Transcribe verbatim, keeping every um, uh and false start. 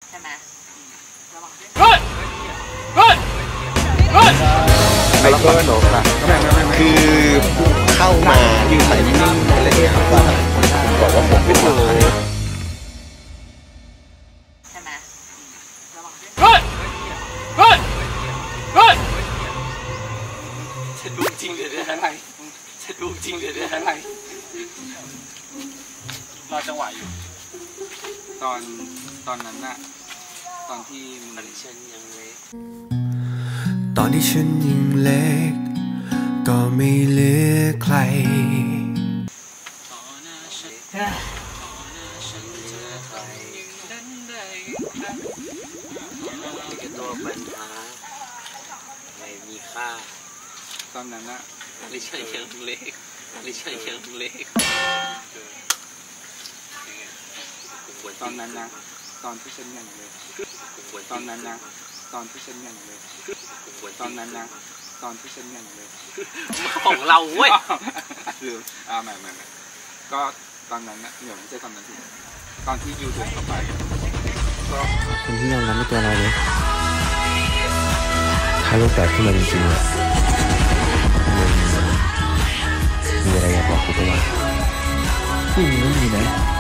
ใช่ไหมระวังด้วยเฮ้ยเฮ้ยเฮ้ยไมเคิลหรอกนะคือเข้ามายืนใส่นิ่งๆอะไรเงี้ยครับว่าผมบอกว่าผมเป็นหมาใช่ไหมระวังด้วยเฮ้ยเฮ้ยเฮ้ยจะดูจริงหรืออะไรจะดูจริงหรืออะไรรอจังหวะอยู่ตอนตอนนั้นน่ะตอนที่มันฉันยังเล็กตอนที่ฉันยังเล็กก็ไม่เหลือใครตัวปัญหาไม่มีค่าตอนนั้นน่ะลิชันยังเล็กลิชันยังเล็กตอนนั้นนะตอนที่ฉันยังเล็กตอนนั้นนะตอนที่ฉันยังเล็กตอนนั้นนะตอนที่ฉันยังเล็กของเราเว้ยคืออ่าใหม่ใหม่ก็ตอนนั้นนะเดี๋ยวไม่ใช่ตอนนั้นที่ตอนที่ยูเดินเข้าไปคนที่ยอมรับในตัวเราเลยถ้าโลกแตกขึ้นมาจริงๆอ่ะมันมีอะไรอยากบอกกูปะวะผู้หญิงไม่มีนะ